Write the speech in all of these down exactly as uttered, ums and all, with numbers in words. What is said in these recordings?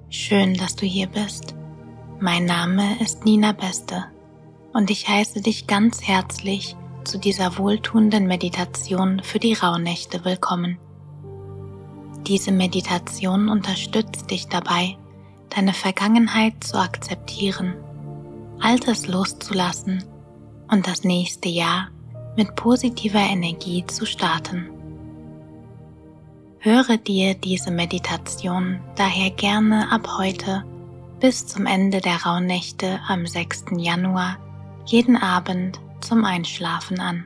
Schön, dass du hier bist. Mein Name ist Nina Beste und ich heiße dich ganz herzlich zu dieser wohltuenden Meditation für die Rauhnächte willkommen. Diese Meditation unterstützt dich dabei, deine Vergangenheit zu akzeptieren, Altes loszulassen und das nächste Jahr mit positiver Energie zu starten. Höre dir diese Meditation daher gerne ab heute bis zum Ende der Rauhnächte am sechsten Januar jeden Abend zum Einschlafen an.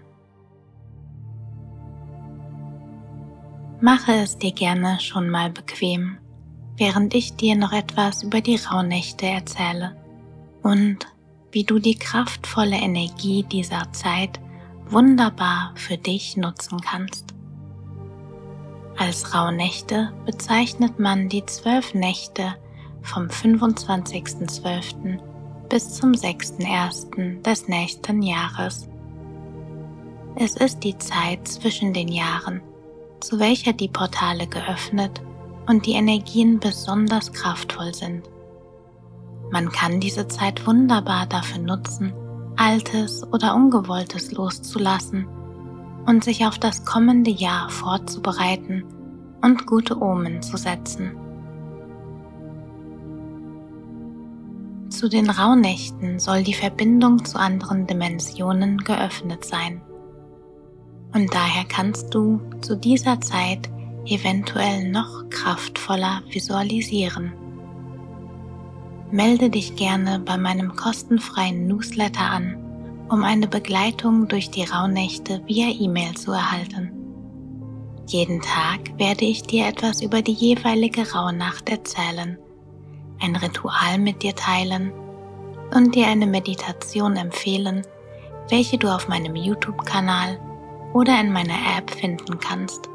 Mache es dir gerne schon mal bequem, während ich dir noch etwas über die Rauhnächte erzähle und wie du die kraftvolle Energie dieser Zeit wunderbar für dich nutzen kannst. Als Rauhnächte bezeichnet man die zwölf Nächte vom fünfundzwanzigsten zwölften bis zum sechsten ersten des nächsten Jahres. Es ist die Zeit zwischen den Jahren, zu welcher die Portale geöffnet und die Energien besonders kraftvoll sind. Man kann diese Zeit wunderbar dafür nutzen, Altes oder Ungewolltes loszulassen und sich auf das kommende Jahr vorzubereiten und gute Omen zu setzen. Zu den Rauhnächten soll die Verbindung zu anderen Dimensionen geöffnet sein. Und daher kannst du zu dieser Zeit eventuell noch kraftvoller visualisieren. Melde dich gerne bei meinem kostenfreien Newsletter an, um eine Begleitung durch die Rauhnächte via E-Mail zu erhalten. Jeden Tag werde ich dir etwas über die jeweilige Rauhnacht erzählen, ein Ritual mit dir teilen und dir eine Meditation empfehlen, welche du auf meinem YouTube-Kanal oder in meiner App finden kannst.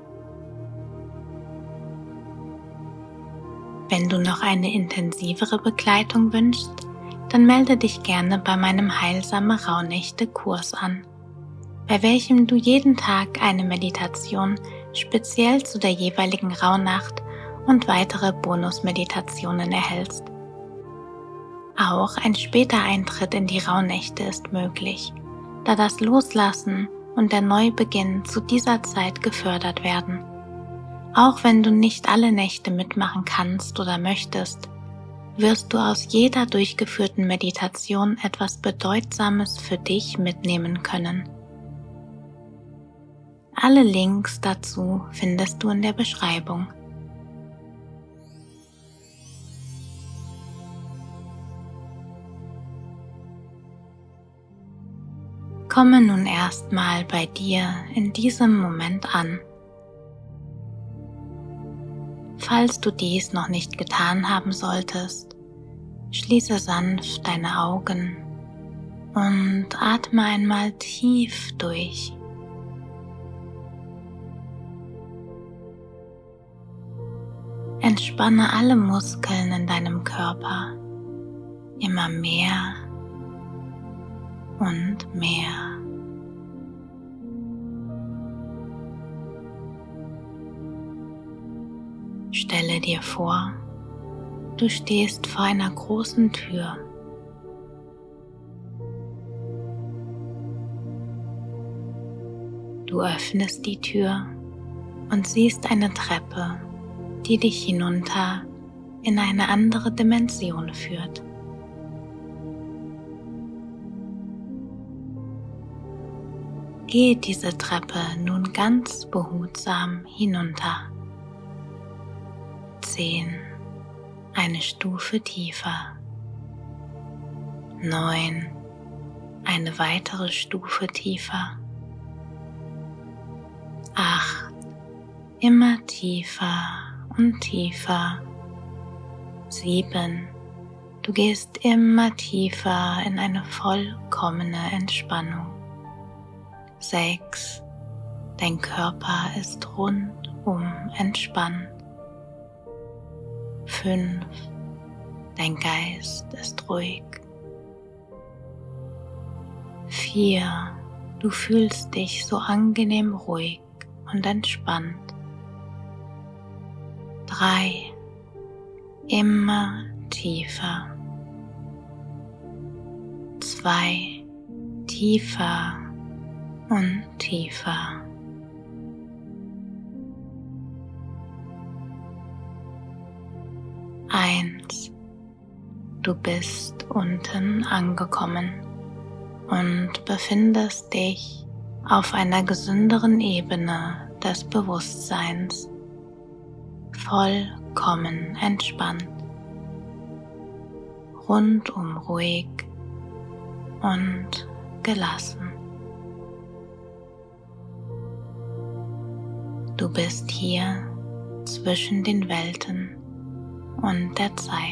Wenn du noch eine intensivere Begleitung wünschst, dann melde dich gerne bei meinem Heilsame Rauhnächte Kurs an, bei welchem du jeden Tag eine Meditation speziell zu der jeweiligen Rauhnacht und weitere Bonusmeditationen erhältst. Auch ein später Eintritt in die Rauhnächte ist möglich, da das Loslassen und der Neubeginn zu dieser Zeit gefördert werden. Auch wenn du nicht alle Nächte mitmachen kannst oder möchtest, wirst du aus jeder durchgeführten Meditation etwas Bedeutsames für dich mitnehmen können. Alle Links dazu findest du in der Beschreibung. Komme nun erstmal bei dir in diesem Moment an. Falls du dies noch nicht getan haben solltest, schließe sanft deine Augen und atme einmal tief durch. Entspanne alle Muskeln in deinem Körper immer mehr und mehr. Stelle dir vor, du stehst vor einer großen Tür. Du öffnest die Tür und siehst eine Treppe, die dich hinunter in eine andere Dimension führt. Gehe diese Treppe nun ganz behutsam hinunter. Zehn, eine Stufe tiefer. Neun, eine weitere Stufe tiefer. Acht, immer tiefer und tiefer. Sieben, du gehst immer tiefer in eine vollkommene Entspannung. Sechs, dein Körper ist rundum entspannt. Fünf, dein Geist ist ruhig. Vier, du fühlst dich so angenehm ruhig und entspannt. Drei, immer tiefer. Zwei, tiefer und tiefer. Eins, du bist unten angekommen und befindest dich auf einer gesünderen Ebene des Bewusstseins, vollkommen entspannt, rundum ruhig und gelassen. Du bist hier zwischen den Welten und der Zeit.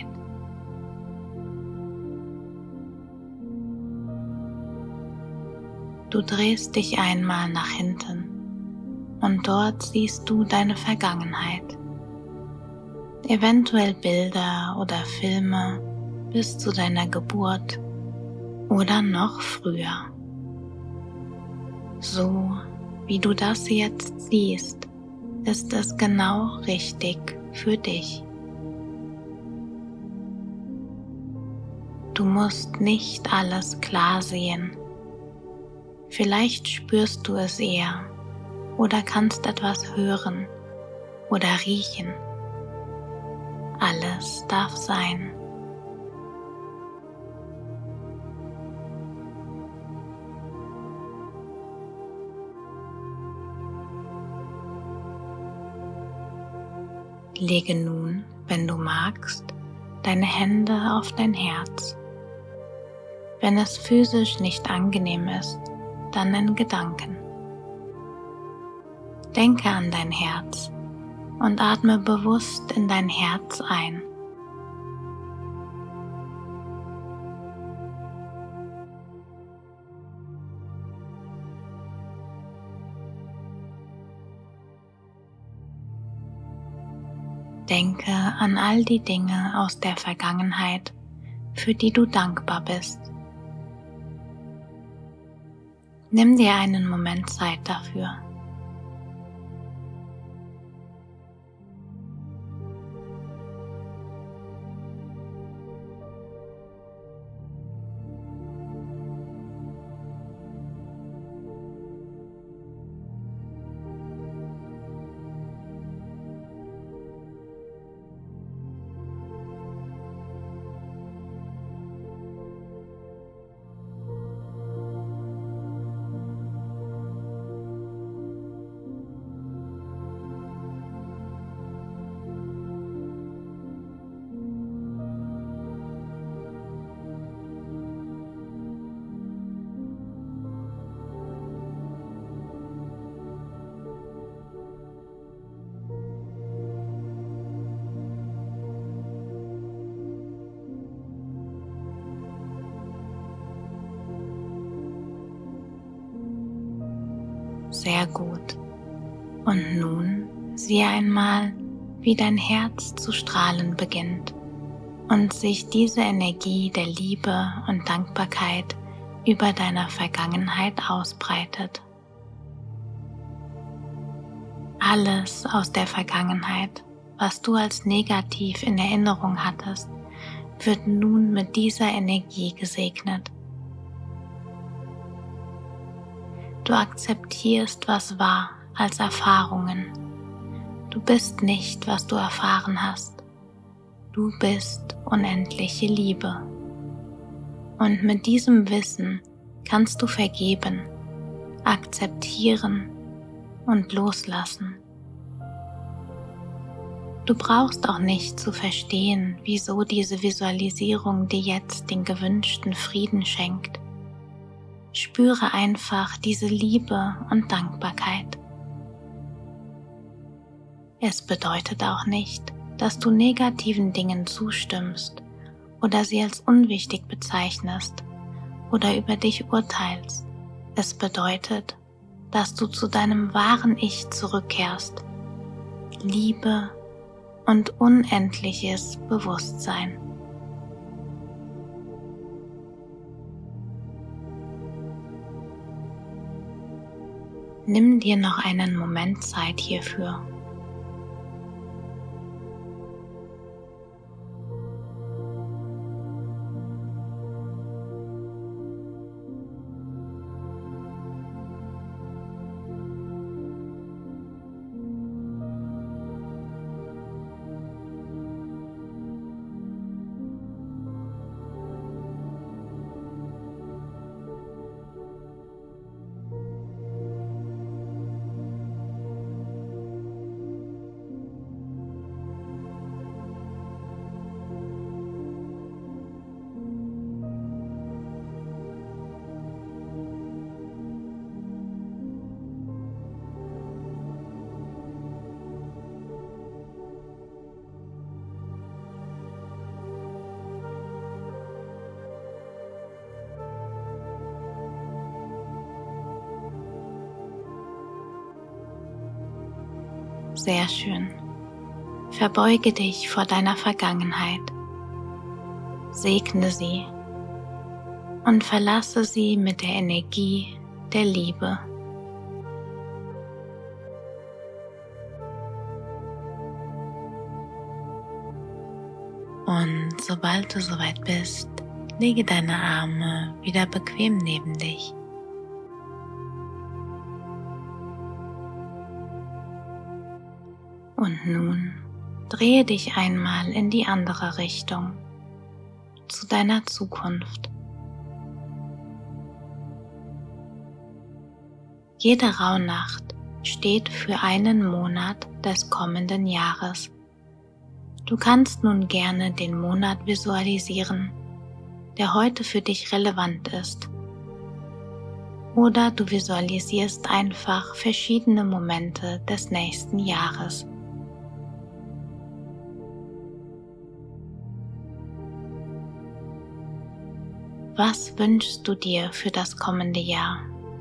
Du drehst dich einmal nach hinten und dort siehst du deine Vergangenheit, eventuell Bilder oder Filme bis zu deiner Geburt oder noch früher. So wie du das jetzt siehst, ist es genau richtig für dich. Du musst nicht alles klar sehen. Vielleicht spürst du es eher oder kannst etwas hören oder riechen. Alles darf sein. Lege nun, wenn du magst, deine Hände auf dein Herz. Wenn es physisch nicht angenehm ist, dann in Gedanken. Denke an dein Herz und atme bewusst in dein Herz ein. Denke an all die Dinge aus der Vergangenheit, für die du dankbar bist. Nimm dir einen Moment Zeit dafür. Sehr gut. Und nun siehe einmal, wie dein Herz zu strahlen beginnt und sich diese Energie der Liebe und Dankbarkeit über deiner Vergangenheit ausbreitet. Alles aus der Vergangenheit, was du als negativ in Erinnerung hattest, wird nun mit dieser Energie gesegnet. Du akzeptierst, was war, als Erfahrungen. Du bist nicht, was du erfahren hast. Du bist unendliche Liebe. Und mit diesem Wissen kannst du vergeben, akzeptieren und loslassen. Du brauchst auch nicht zu verstehen, wieso diese Visualisierung dir jetzt den gewünschten Frieden schenkt. Spüre einfach diese Liebe und Dankbarkeit. Es bedeutet auch nicht, dass du negativen Dingen zustimmst oder sie als unwichtig bezeichnest oder über dich urteilst. Es bedeutet, dass du zu deinem wahren Ich zurückkehrst. Liebe und unendliches Bewusstsein. Nimm dir noch einen Moment Zeit hierfür. Sehr schön. Verbeuge dich vor deiner Vergangenheit, segne sie und verlasse sie mit der Energie der Liebe. Und sobald du soweit bist, lege deine Arme wieder bequem neben dich. Und nun drehe dich einmal in die andere Richtung, zu deiner Zukunft. Jede Rauhnacht steht für einen Monat des kommenden Jahres. Du kannst nun gerne den Monat visualisieren, der heute für dich relevant ist. Oder du visualisierst einfach verschiedene Momente des nächsten Jahres. Was wünschst du dir für das kommende Jahr?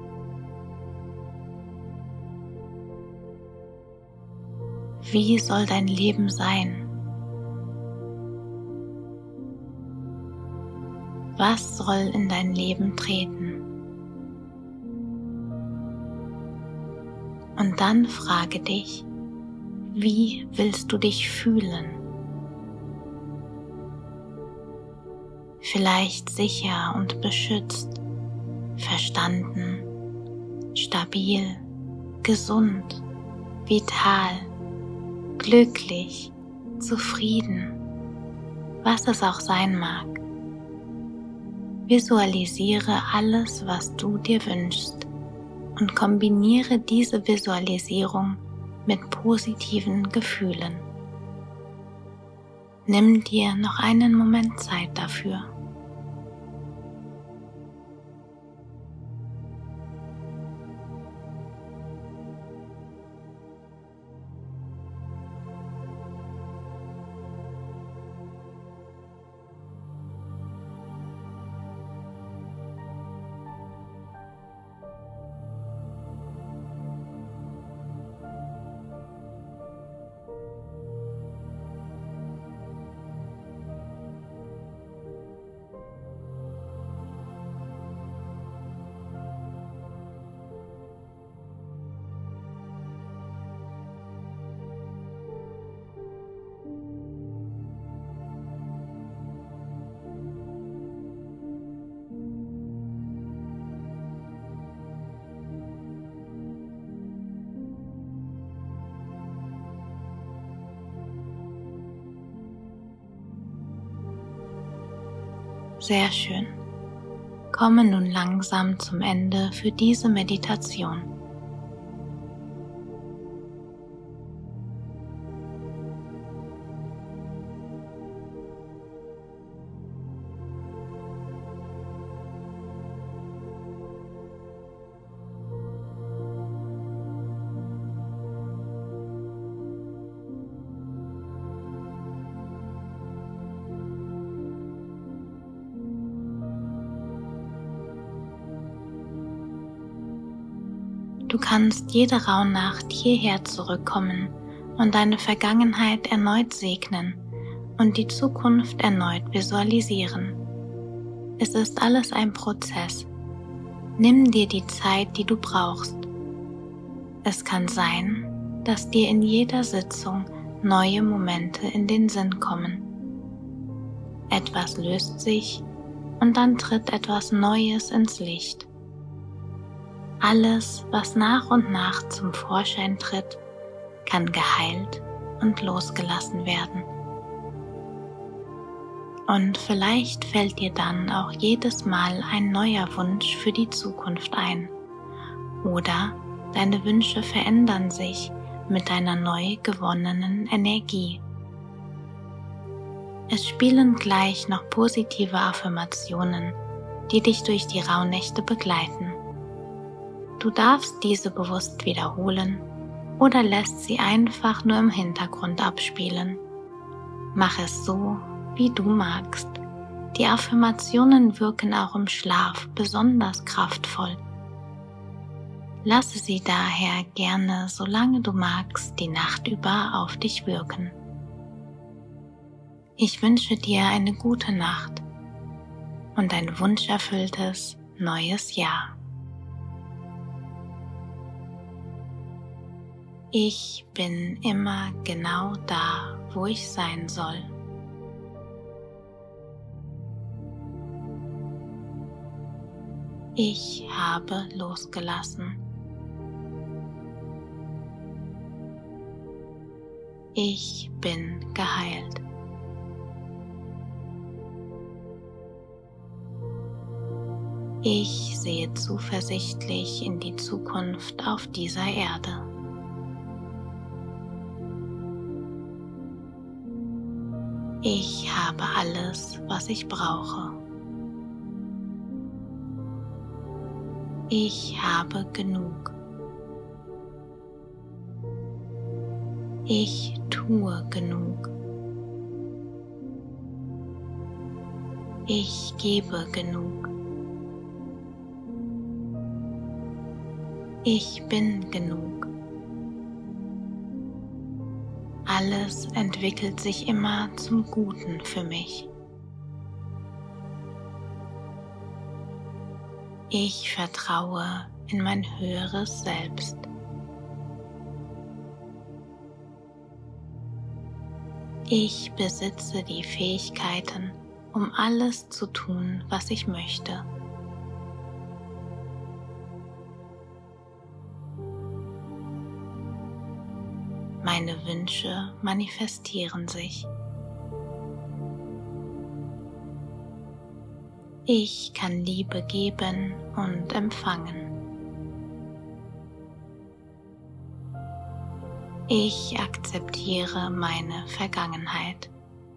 Wie soll dein Leben sein? Was soll in dein Leben treten? Und dann frage dich, wie willst du dich fühlen? Vielleicht sicher und beschützt, verstanden, stabil, gesund, vital, glücklich, zufrieden, was es auch sein mag. Visualisiere alles, was du dir wünschst und kombiniere diese Visualisierung mit positiven Gefühlen. Nimm dir noch einen Moment Zeit dafür. Sehr schön. Komme nun langsam zum Ende für diese Meditation. Du kannst jede Rauhnacht hierher zurückkommen und deine Vergangenheit erneut segnen und die Zukunft erneut visualisieren. Es ist alles ein Prozess. Nimm dir die Zeit, die du brauchst. Es kann sein, dass dir in jeder Sitzung neue Momente in den Sinn kommen. Etwas löst sich und dann tritt etwas Neues ins Licht. Alles, was nach und nach zum Vorschein tritt, kann geheilt und losgelassen werden. Und vielleicht fällt dir dann auch jedes Mal ein neuer Wunsch für die Zukunft ein. Oder deine Wünsche verändern sich mit deiner neu gewonnenen Energie. Es spielen gleich noch positive Affirmationen, die dich durch die Rauhnächte begleiten. Du darfst diese bewusst wiederholen oder lässt sie einfach nur im Hintergrund abspielen. Mach es so, wie du magst. Die Affirmationen wirken auch im Schlaf besonders kraftvoll. Lasse sie daher gerne, solange du magst, die Nacht über auf dich wirken. Ich wünsche dir eine gute Nacht und ein wunscherfülltes neues Jahr. Ich bin immer genau da, wo ich sein soll. Ich habe losgelassen. Ich bin geheilt. Ich sehe zuversichtlich in die Zukunft auf dieser Erde. Ich habe alles, was ich brauche. Ich habe genug. Ich tue genug. Ich gebe genug. Ich bin genug. Alles entwickelt sich immer zum Guten für mich. Ich vertraue in mein höheres Selbst. Ich besitze die Fähigkeiten, um alles zu tun, was ich möchte. Meine Wünsche manifestieren sich. Ich kann Liebe geben und empfangen. Ich akzeptiere meine Vergangenheit.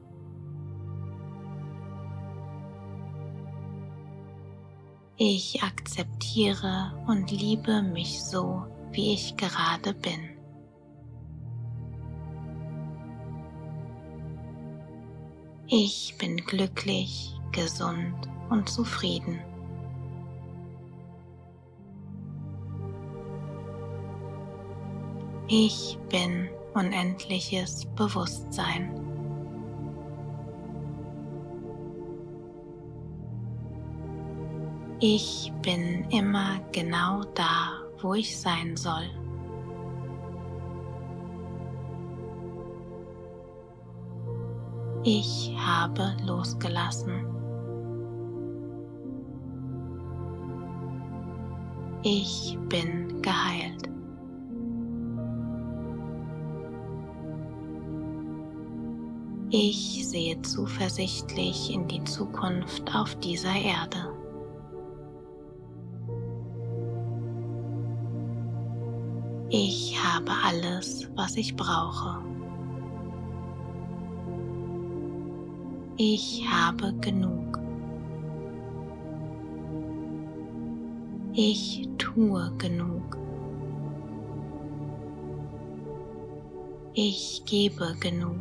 Ich akzeptiere und liebe mich so, wie ich gerade bin. Ich bin glücklich, gesund und zufrieden. Ich bin unendliches Bewusstsein. Ich bin immer genau da, wo ich sein soll. Ich habe losgelassen. Ich bin geheilt. Ich sehe zuversichtlich in die Zukunft auf dieser Erde. Ich habe alles, was ich brauche. Ich habe genug. Ich tue genug. Ich gebe genug.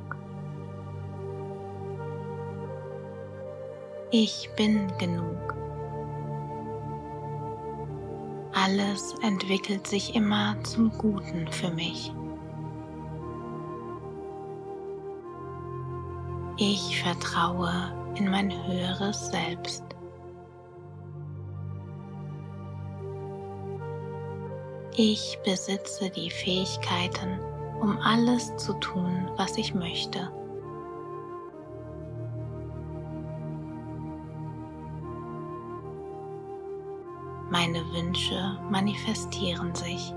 Ich bin genug. Alles entwickelt sich immer zum Guten für mich. Ich vertraue in mein höheres Selbst. Ich besitze die Fähigkeiten, um alles zu tun, was ich möchte. Meine Wünsche manifestieren sich.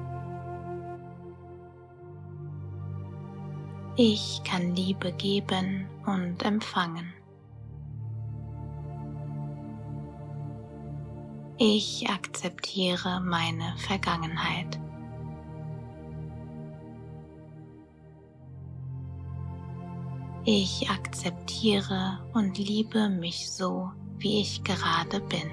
Ich kann Liebe geben und empfangen. Ich akzeptiere meine Vergangenheit. Ich akzeptiere und liebe mich so, wie ich gerade bin.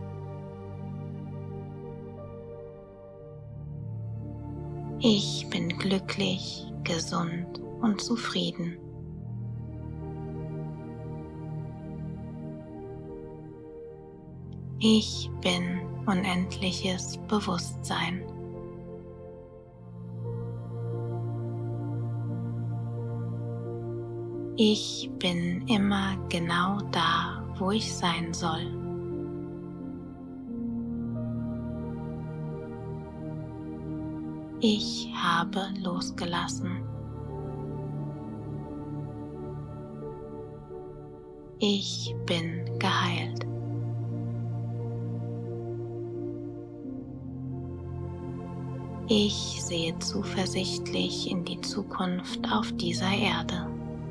Ich bin glücklich, gesund und zufrieden. Ich bin unendliches Bewusstsein. Ich bin immer genau da, wo ich sein soll. Ich habe losgelassen. Ich bin geheilt. Ich sehe zuversichtlich in die Zukunft auf dieser Erde.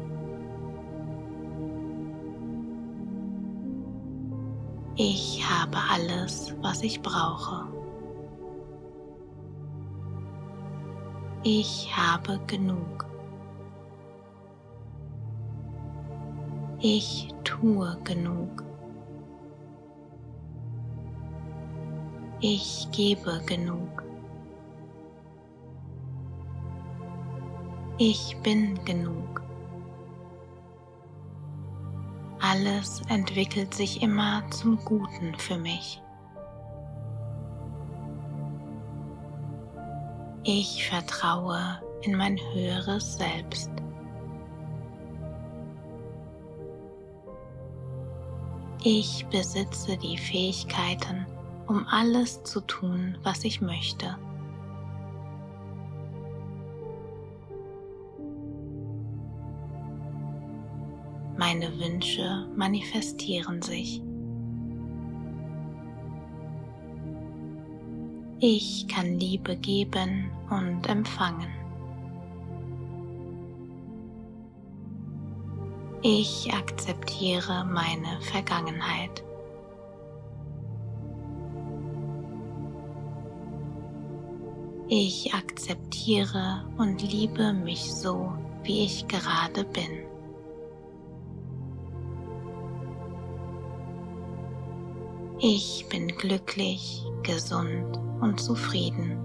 Ich habe alles, was ich brauche. Ich habe genug. Ich tue genug. Ich gebe genug. Ich bin genug. Alles entwickelt sich immer zum Guten für mich. Ich vertraue in mein höheres Selbst. Ich besitze die Fähigkeiten, um alles zu tun, was ich möchte. Meine Wünsche manifestieren sich. Ich kann Liebe geben und empfangen. Ich akzeptiere meine Vergangenheit. Ich akzeptiere und liebe mich so, wie ich gerade bin. Ich bin glücklich, gesund und zufrieden.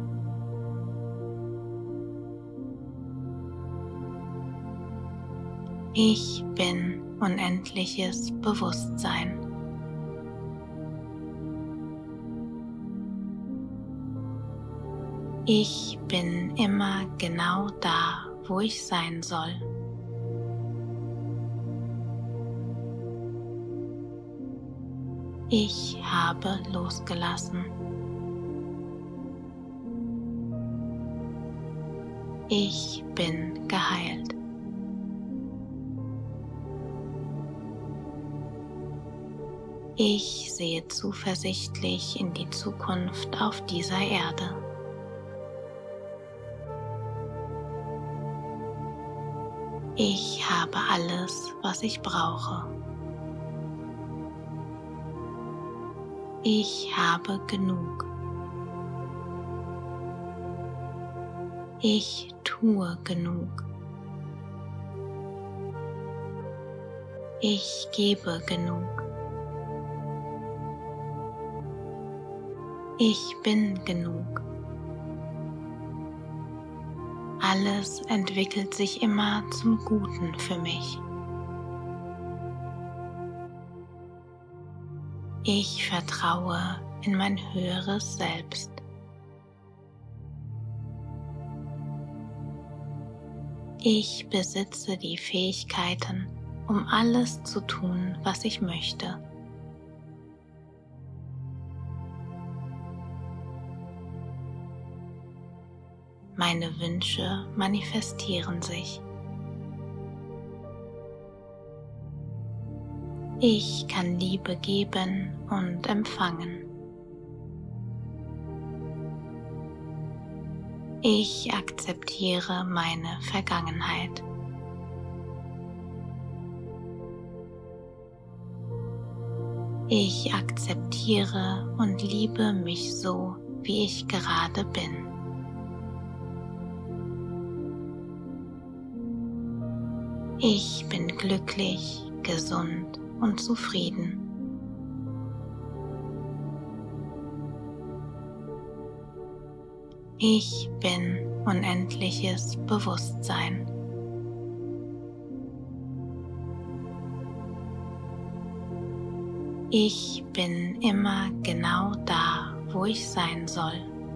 Ich bin unendliches Bewusstsein. Ich bin immer genau da, wo ich sein soll. Ich habe losgelassen. Ich bin geheilt. Ich sehe zuversichtlich in die Zukunft auf dieser Erde. Ich habe alles, was ich brauche. Ich habe genug. Ich tue genug. Ich gebe genug. Ich bin genug. Alles entwickelt sich immer zum Guten für mich. Ich vertraue in mein höheres Selbst. Ich besitze die Fähigkeiten, um alles zu tun, was ich möchte. Meine Wünsche manifestieren sich. Ich kann Liebe geben und empfangen. Ich akzeptiere meine Vergangenheit. Ich akzeptiere und liebe mich so, wie ich gerade bin. Ich bin glücklich, gesund und zufrieden. Ich bin unendliches Bewusstsein. Ich bin immer genau da, wo ich sein soll.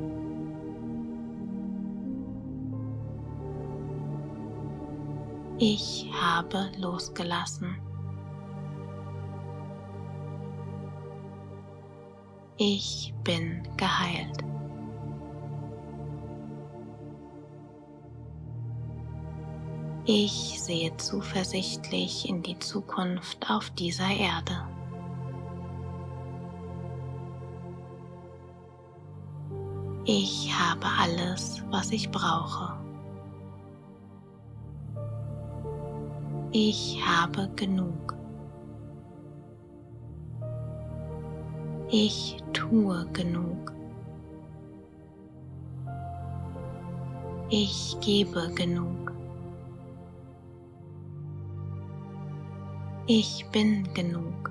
Ich habe losgelassen. Ich bin geheilt. Ich sehe zuversichtlich in die Zukunft auf dieser Erde. Ich habe alles, was ich brauche. Ich habe genug. Ich tue genug. Ich gebe genug. Ich bin genug.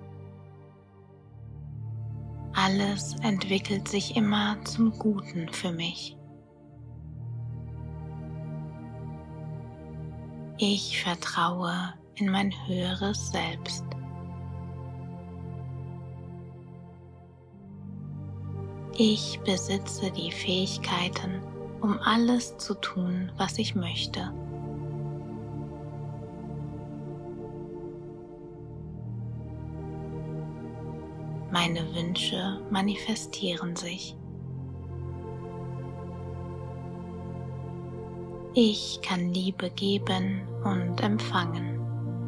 Alles entwickelt sich immer zum Guten für mich. Ich vertraue in mein höheres Selbst. Ich besitze die Fähigkeiten, um alles zu tun, was ich möchte. Meine Wünsche manifestieren sich. Ich kann Liebe geben und empfangen.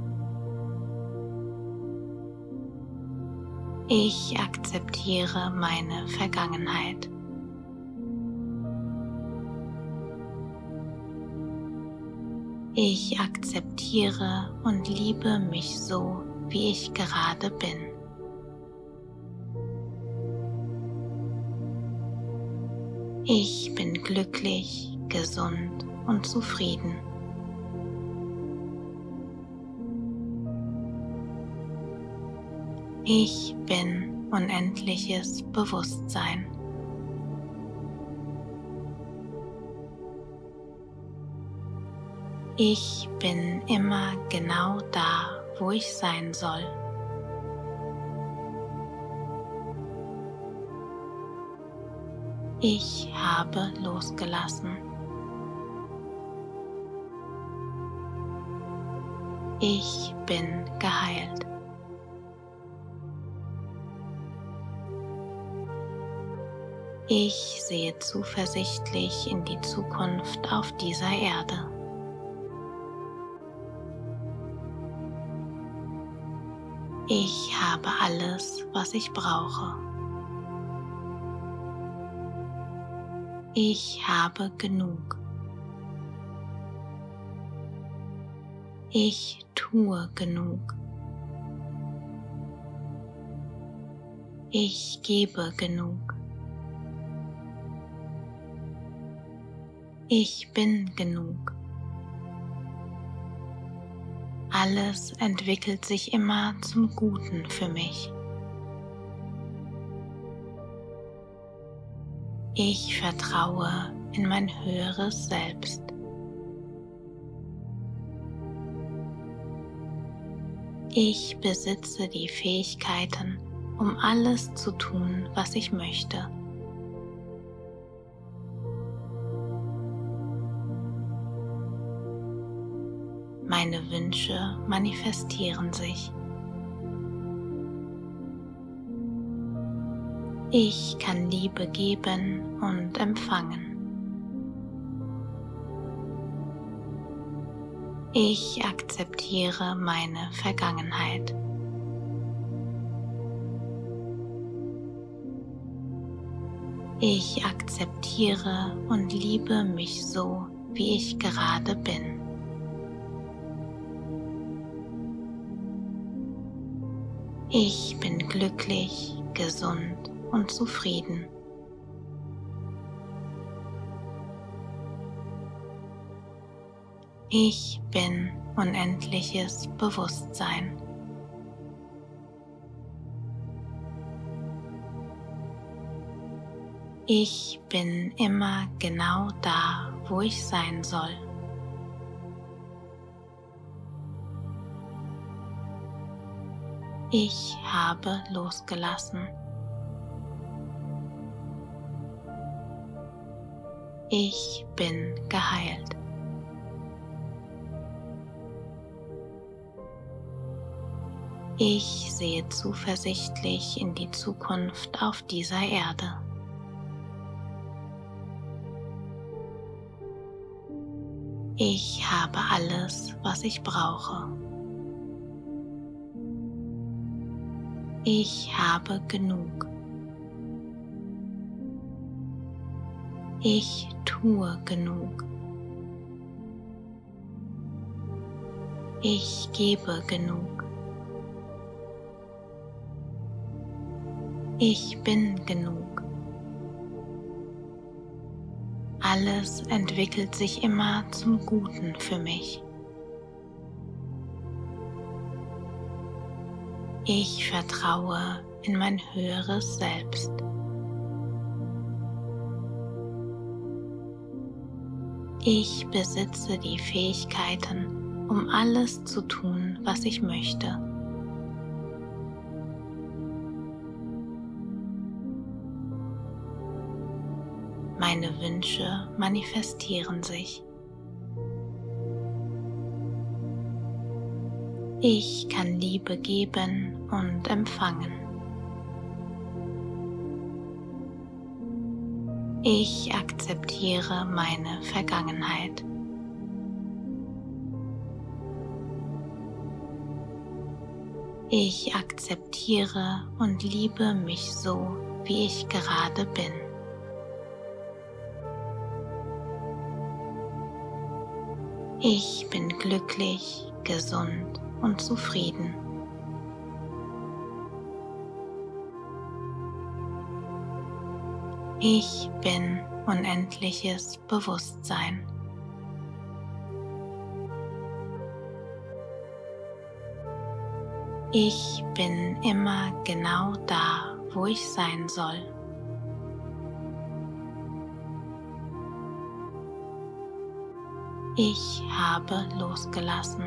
Ich akzeptiere meine Vergangenheit. Ich akzeptiere und liebe mich so, wie ich gerade bin. Ich bin glücklich, gesund und zufrieden. Ich bin unendliches Bewusstsein. Ich bin immer genau da, wo ich sein soll. Ich habe losgelassen. Ich bin geheilt. Ich sehe zuversichtlich in die Zukunft auf dieser Erde. Ich habe alles, was ich brauche. Ich habe genug. Ich tue genug. Ich gebe genug. Ich bin genug. Alles entwickelt sich immer zum Guten für mich. Ich vertraue in mein höheres Selbst. Ich besitze die Fähigkeiten, um alles zu tun, was ich möchte. Meine Wünsche manifestieren sich. Ich kann Liebe geben und empfangen. Ich akzeptiere meine Vergangenheit. Ich akzeptiere und liebe mich so, wie ich gerade bin. Ich bin glücklich, gesund und zufrieden. Ich bin unendliches Bewusstsein. Ich bin immer genau da, wo ich sein soll. Ich habe losgelassen. Ich bin geheilt. Ich sehe zuversichtlich in die Zukunft auf dieser Erde. Ich habe alles, was ich brauche. Ich habe genug. Ich tue genug. Ich gebe genug. Ich bin genug. Alles entwickelt sich immer zum Guten für mich. Ich vertraue in mein höheres Selbst. Ich besitze die Fähigkeiten, um alles zu tun, was ich möchte. Meine Wünsche manifestieren sich. Ich kann Liebe geben und empfangen. Ich akzeptiere meine Vergangenheit. Ich akzeptiere und liebe mich so, wie ich gerade bin. Ich bin glücklich, gesund und zufrieden. Ich bin unendliches Bewusstsein. Ich bin immer genau da, wo ich sein soll. Ich habe losgelassen.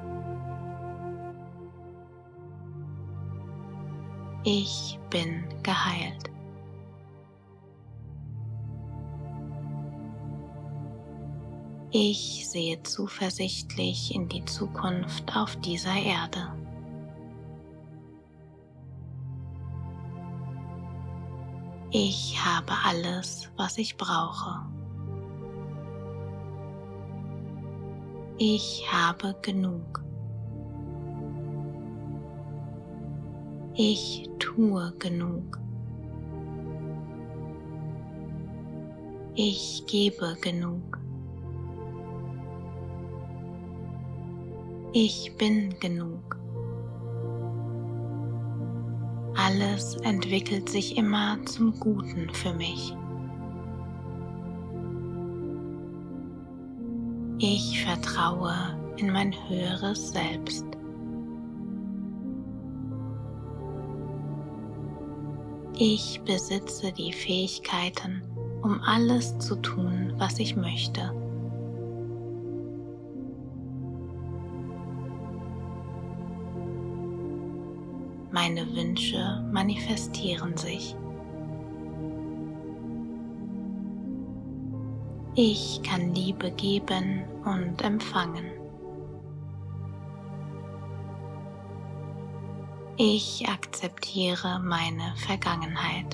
Ich bin geheilt. Ich sehe zuversichtlich in die Zukunft auf dieser Erde. Ich habe alles, was ich brauche. Ich habe genug. Ich tue genug. Ich gebe genug. Ich bin genug. Alles entwickelt sich immer zum Guten für mich. Ich vertraue in mein höheres Selbst. Ich besitze die Fähigkeiten, um alles zu tun, was ich möchte. Meine Wünsche manifestieren sich. Ich kann Liebe geben und empfangen. Ich akzeptiere meine Vergangenheit.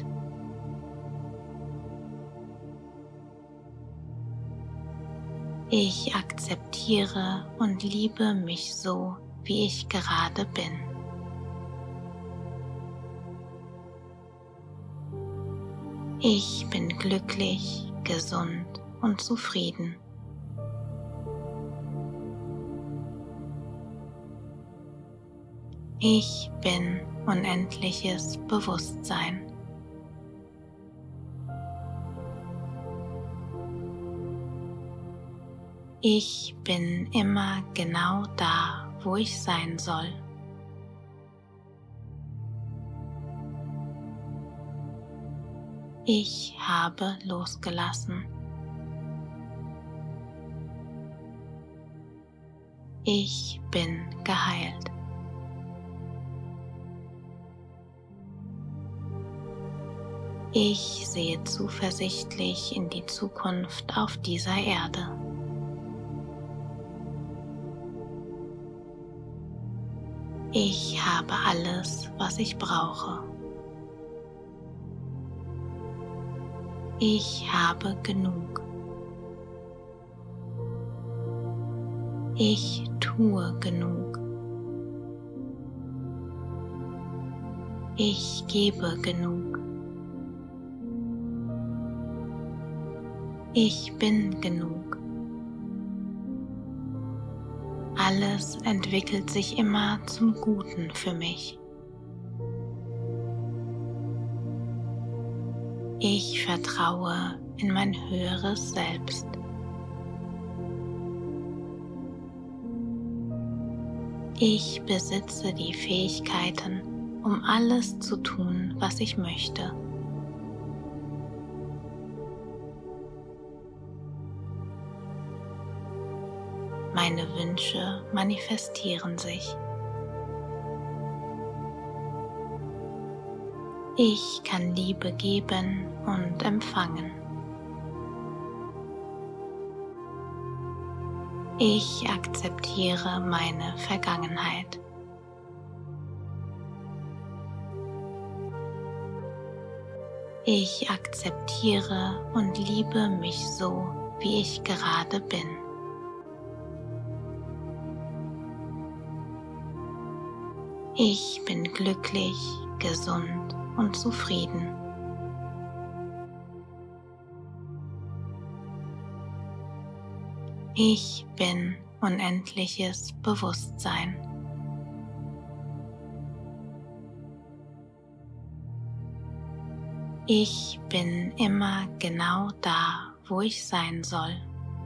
Ich akzeptiere und liebe mich so, wie ich gerade bin. Ich bin glücklich, gesund und zufrieden. Ich bin unendliches Bewusstsein. Ich bin immer genau da, wo ich sein soll. Ich habe losgelassen. Ich bin geheilt. Ich sehe zuversichtlich in die Zukunft auf dieser Erde. Ich habe alles, was ich brauche. Ich habe genug. Ich tue genug. Ich gebe genug. Ich bin genug. Alles entwickelt sich immer zum Guten für mich. Ich vertraue in mein höheres Selbst. Ich besitze die Fähigkeiten, um alles zu tun, was ich möchte. Meine Wünsche manifestieren sich. Ich kann Liebe geben und empfangen. Ich akzeptiere meine Vergangenheit. Ich akzeptiere und liebe mich so, wie ich gerade bin. Ich bin glücklich, gesund und zufrieden. Ich bin unendliches Bewusstsein. Ich bin immer genau da, wo ich sein soll.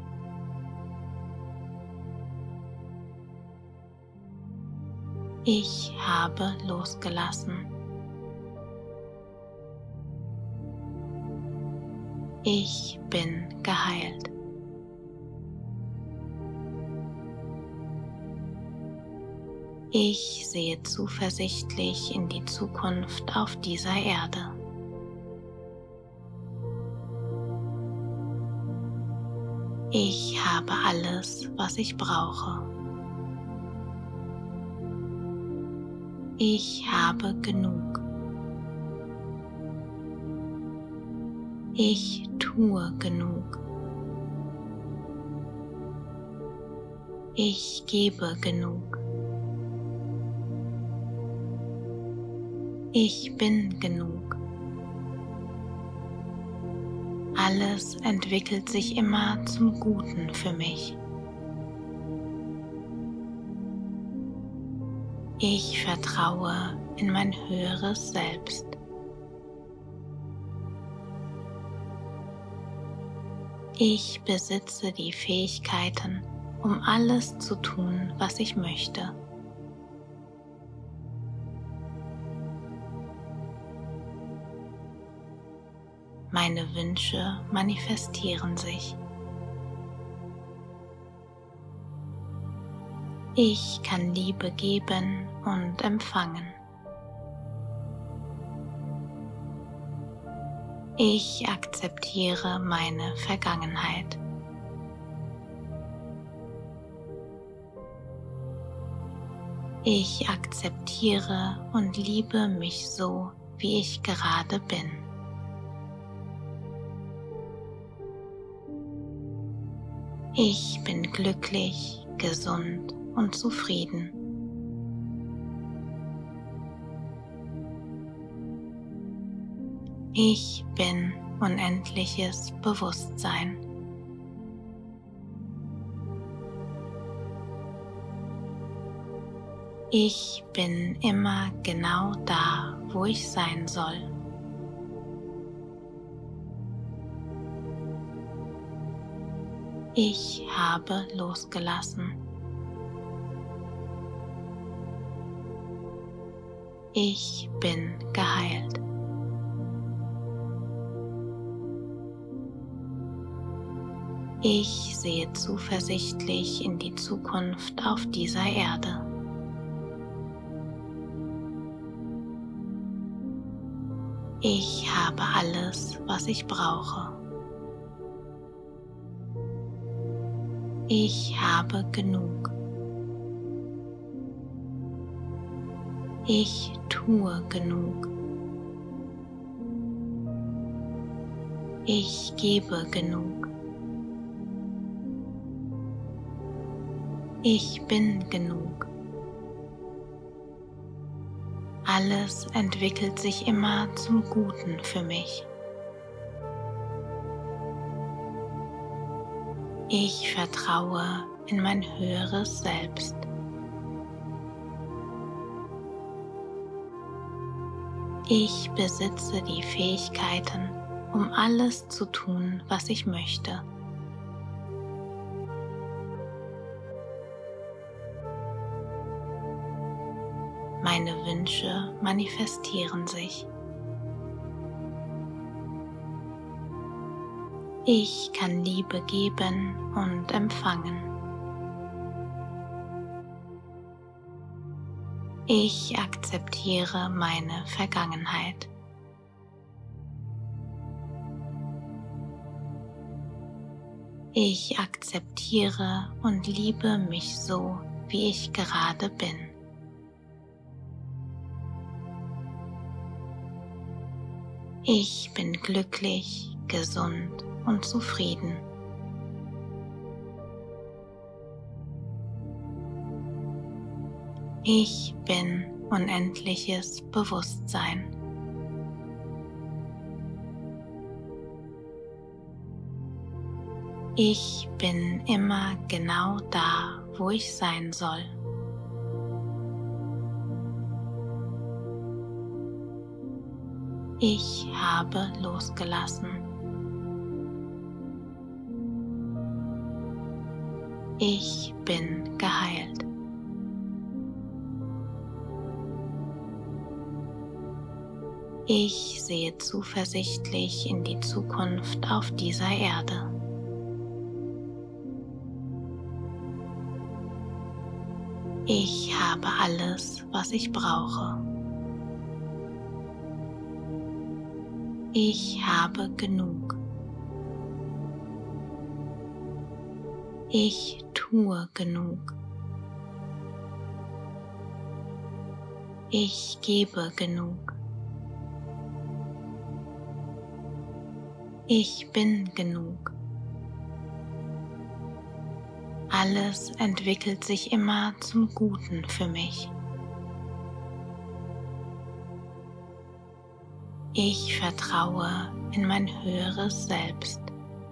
Ich habe losgelassen. Ich bin geheilt. Ich sehe zuversichtlich in die Zukunft auf dieser Erde. Ich habe alles, was ich brauche. Ich habe genug. Ich tue genug. Ich gebe genug. Ich bin genug. Alles entwickelt sich immer zum Guten für mich. Ich vertraue in mein höheres Selbst. Ich besitze die Fähigkeiten, um alles zu tun, was ich möchte. Meine Wünsche manifestieren sich. Ich kann Liebe geben und empfangen. Ich akzeptiere meine Vergangenheit. Ich akzeptiere und liebe mich so, wie ich gerade bin. Ich bin glücklich, gesund und zufrieden. Ich bin unendliches Bewusstsein. Ich bin immer genau da, wo ich sein soll. Ich habe losgelassen. Ich bin geheilt. Ich sehe zuversichtlich in die Zukunft auf dieser Erde. Ich habe alles, was ich brauche. Ich habe genug. Ich tue genug. Ich gebe genug. Ich bin genug. Alles entwickelt sich immer zum Guten für mich. Ich vertraue in mein höheres Selbst. Ich besitze die Fähigkeiten, um alles zu tun, was ich möchte. Meine Wünsche manifestieren sich. Ich kann Liebe geben und empfangen. Ich akzeptiere meine Vergangenheit. Ich akzeptiere und liebe mich so, wie ich gerade bin. Ich bin glücklich, gesund und zufrieden. Ich bin unendliches Bewusstsein. Ich bin immer genau da, wo ich sein soll. Ich habe losgelassen. Ich bin geheilt. Ich sehe zuversichtlich in die Zukunft auf dieser Erde. Ich habe alles, was ich brauche. Ich habe genug. Ich tue genug. Ich gebe genug. Ich bin genug. Alles entwickelt sich immer zum Guten für mich. Ich vertraue in mein höheres Selbst.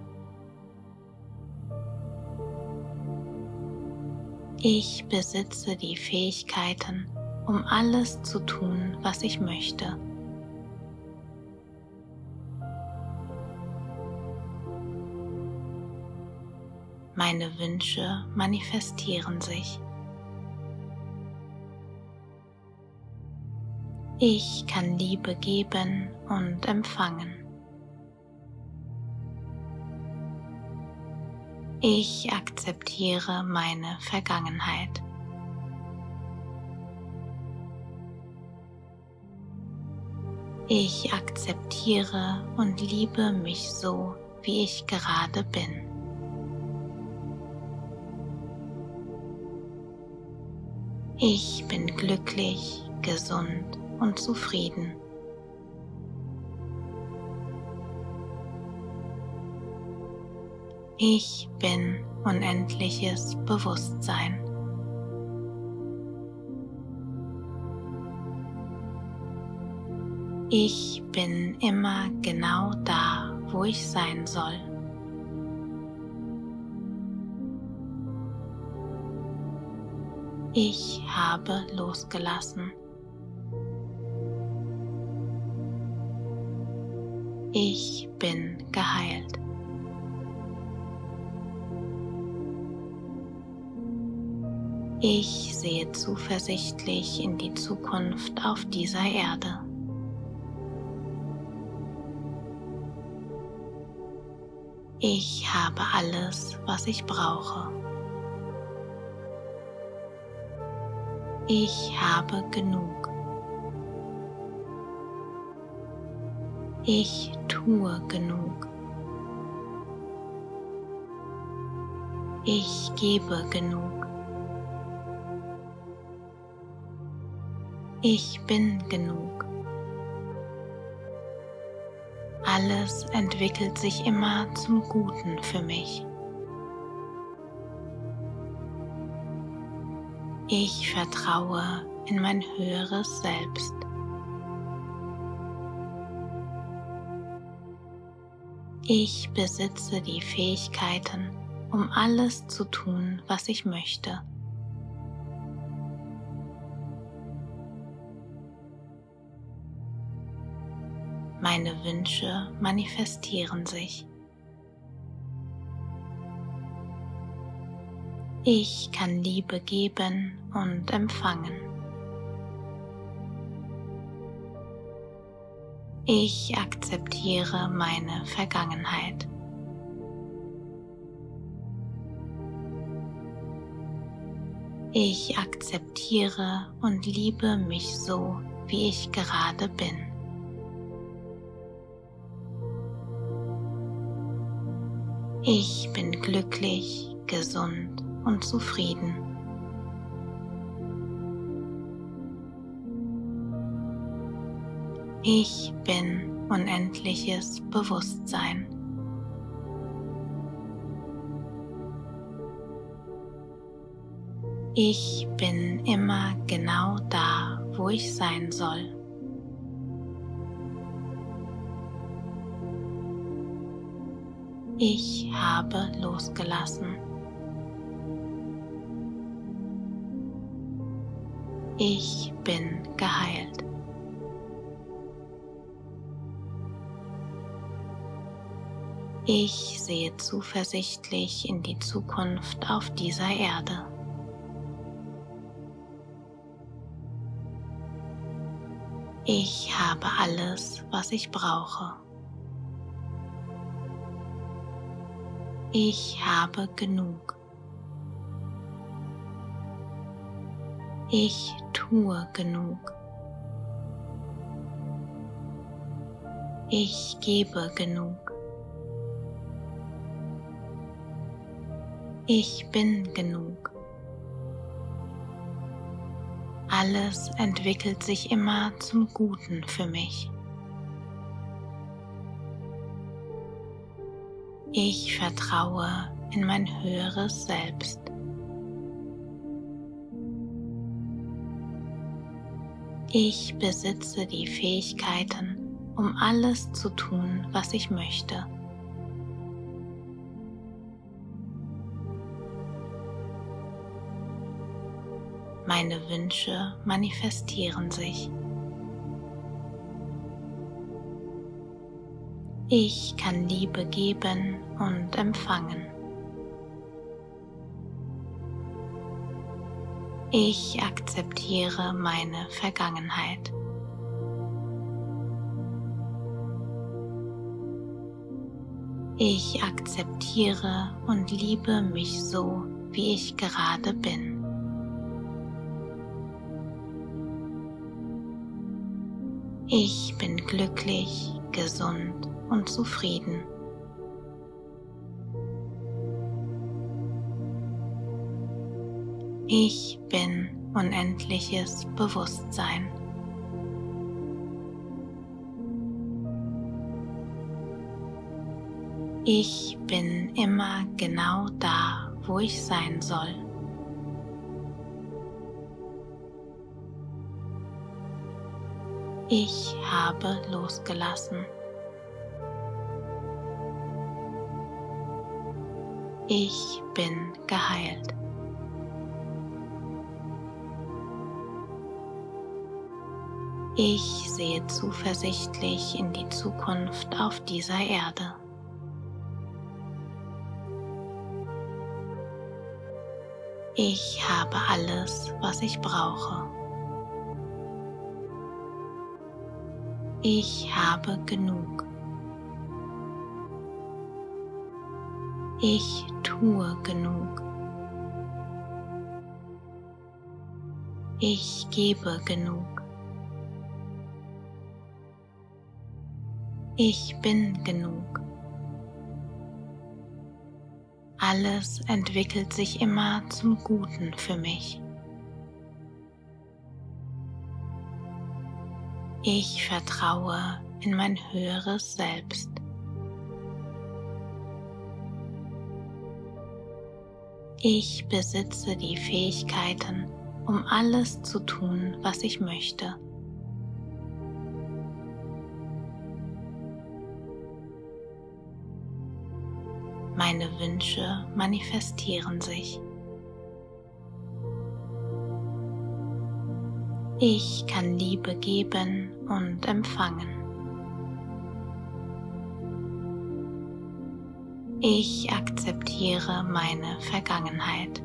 Ich besitze die Fähigkeiten, um alles zu tun, was ich möchte. Meine Wünsche manifestieren sich. Ich kann Liebe geben und empfangen. Ich akzeptiere meine Vergangenheit. Ich akzeptiere und liebe mich so, wie ich gerade bin. Ich bin glücklich, gesund und zufrieden. Ich bin unendliches Bewusstsein. Ich bin immer genau da, wo ich sein soll. Ich habe losgelassen. Ich bin geheilt. Ich sehe zuversichtlich in die Zukunft auf dieser Erde. Ich habe alles, was ich brauche. Ich habe genug. Ich tue genug. Ich gebe genug. Ich bin genug. Alles entwickelt sich immer zum Guten für mich. Ich vertraue in mein höheres Selbst. Ich besitze die Fähigkeiten, um alles zu tun, was ich möchte. Meine Wünsche manifestieren sich. Ich kann Liebe geben und empfangen. Ich akzeptiere meine Vergangenheit. Ich akzeptiere und liebe mich so, wie ich gerade bin. Ich bin glücklich, gesund und zufrieden. Ich bin unendliches Bewusstsein. Ich bin immer genau da, wo ich sein soll. Ich habe losgelassen. Ich bin geheilt. Ich sehe zuversichtlich in die Zukunft auf dieser Erde. Ich habe alles, was ich brauche. Ich habe genug. Ich tue genug. Ich gebe genug. Ich bin genug. Alles entwickelt sich immer zum Guten für mich. Ich vertraue in mein höheres Selbst. Ich besitze die Fähigkeiten, um alles zu tun, was ich möchte. Meine Wünsche manifestieren sich. Ich kann Liebe geben und empfangen. Ich akzeptiere meine Vergangenheit. Ich akzeptiere und liebe mich so, wie ich gerade bin. Ich bin glücklich, gesund und zufrieden. Ich bin unendliches Bewusstsein. Ich bin immer genau da, wo ich sein soll. Ich habe losgelassen. Ich bin geheilt. Ich sehe zuversichtlich in die Zukunft auf dieser Erde. Ich habe alles, was ich brauche. Ich habe genug. Ich tue genug. Ich gebe genug. Ich bin genug. Alles entwickelt sich immer zum Guten für mich. Ich vertraue in mein höheres Selbst. Ich besitze die Fähigkeiten, um alles zu tun, was ich möchte. Meine Wünsche manifestieren sich. Ich kann Liebe geben und empfangen. Ich akzeptiere meine Vergangenheit.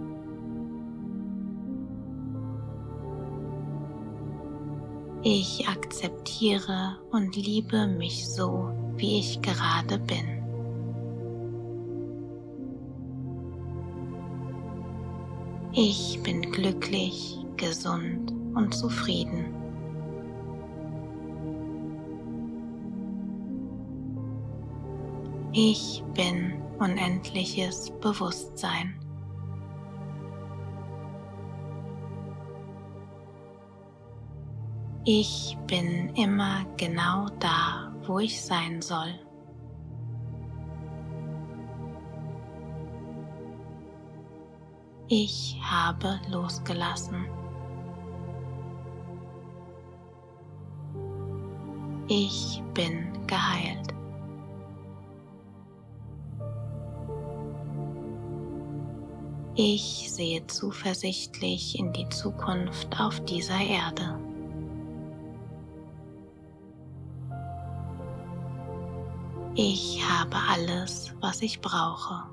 Ich akzeptiere und liebe mich so, wie ich gerade bin. Ich bin glücklich, gesund und zufrieden. Ich bin unendliches Bewusstsein. Ich bin immer genau da, wo ich sein soll. Ich habe losgelassen. Ich bin geheilt. Ich sehe zuversichtlich in die Zukunft auf dieser Erde. Ich habe alles, was ich brauche.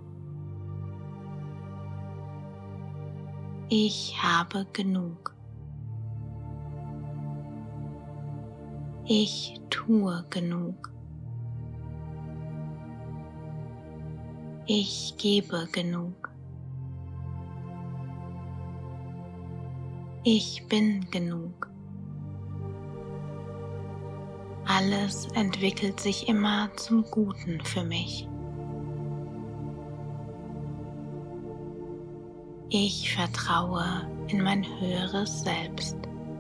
Ich habe genug. Ich tue genug. Ich gebe genug. Ich bin genug. Alles entwickelt sich immer zum Guten für mich. Ich vertraue in mein höheres Selbst.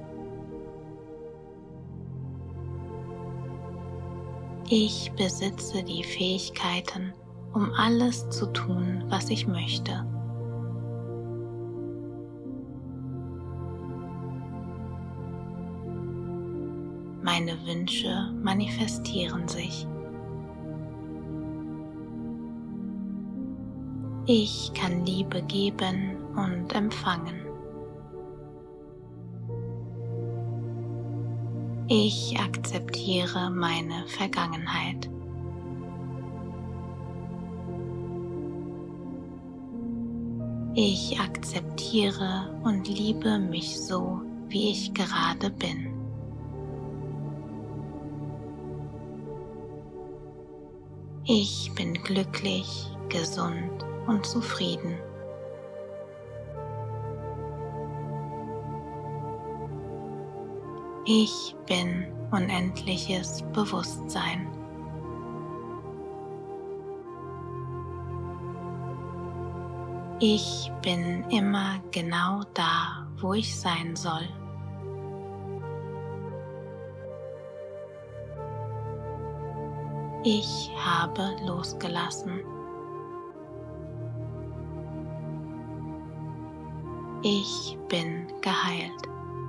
Ich besitze die Fähigkeiten, um alles zu tun, was ich möchte. Meine Wünsche manifestieren sich. Ich kann Liebe geben und empfangen. Ich akzeptiere meine Vergangenheit. Ich akzeptiere und liebe mich so, wie ich gerade bin. Ich bin glücklich, gesund und zufrieden. Ich bin unendliches Bewusstsein. Ich bin immer genau da, wo ich sein soll. Ich habe losgelassen. Ich bin geheilt.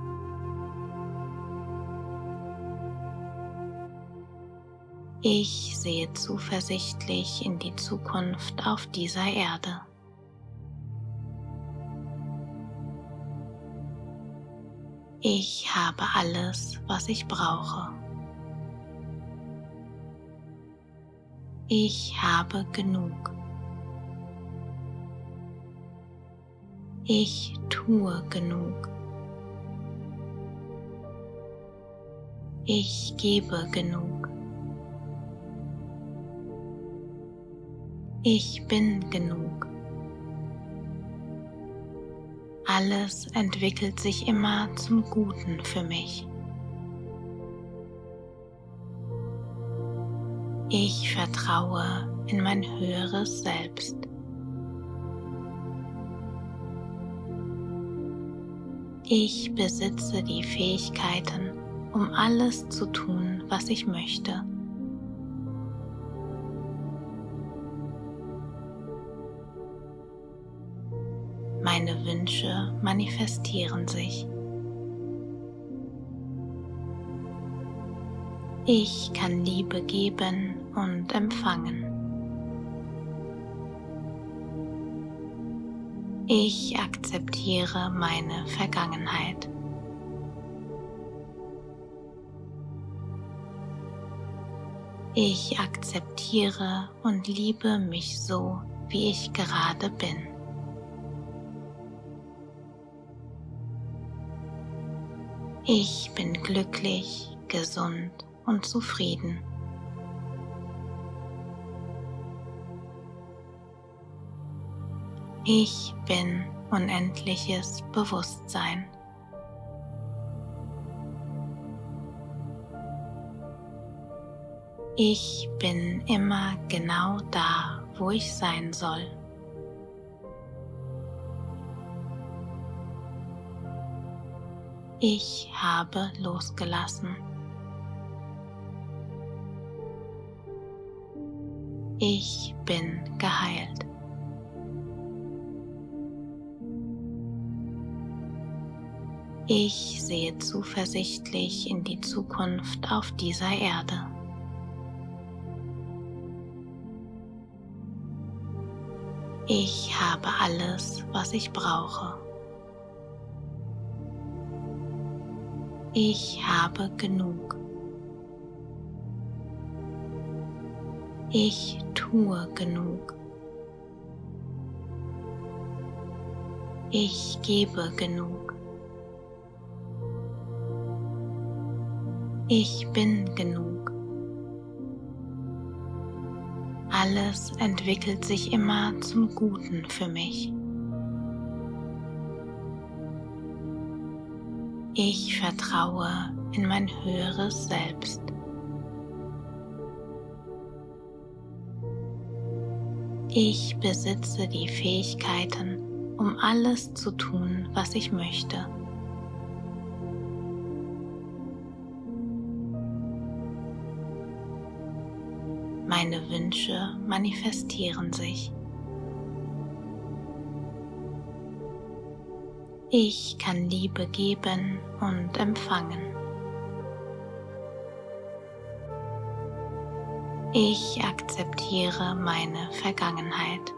Ich sehe zuversichtlich in die Zukunft auf dieser Erde. Ich habe alles, was ich brauche. Ich habe genug. Ich tue genug. Ich gebe genug. Ich bin genug. Alles entwickelt sich immer zum Guten für mich. Ich vertraue in mein höheres Selbst. Ich besitze die Fähigkeiten, um alles zu tun, was ich möchte. Meine Wünsche manifestieren sich. Ich kann Liebe geben und empfangen. Ich akzeptiere meine Vergangenheit. Ich akzeptiere und liebe mich so, wie ich gerade bin. Ich bin glücklich, gesund und zufrieden. Ich bin unendliches Bewusstsein. Ich bin immer genau da, wo ich sein soll. Ich habe losgelassen. Ich bin geheilt. Ich sehe zuversichtlich in die Zukunft auf dieser Erde. Ich habe alles, was ich brauche. Ich habe genug. Ich tue genug. Ich gebe genug. Ich bin genug. Alles entwickelt sich immer zum Guten für mich. Ich vertraue in mein höheres Selbst. Ich besitze die Fähigkeiten, um alles zu tun, was ich möchte. Meine Wünsche manifestieren sich. Ich kann Liebe geben und empfangen. Ich akzeptiere meine Vergangenheit.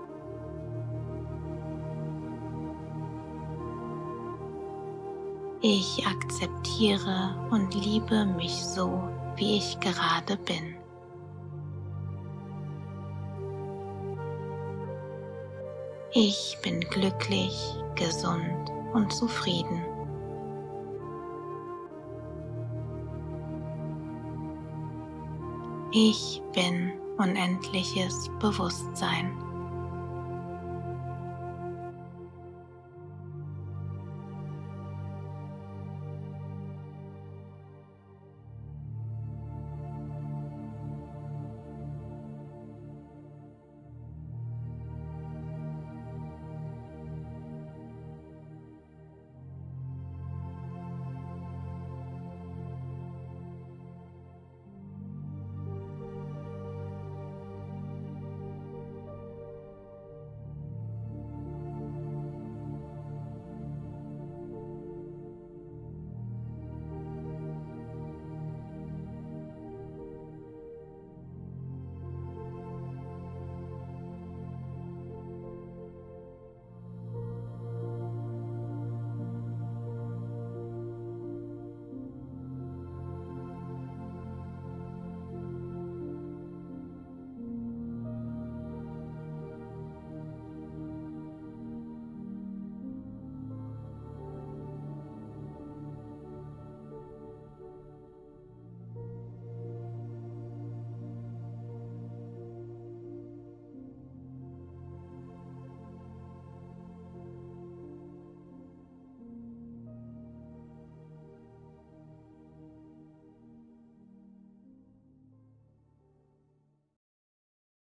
Ich akzeptiere und liebe mich so, wie ich gerade bin. Ich bin glücklich, gesund und zufrieden. Ich bin unendliches Bewusstsein.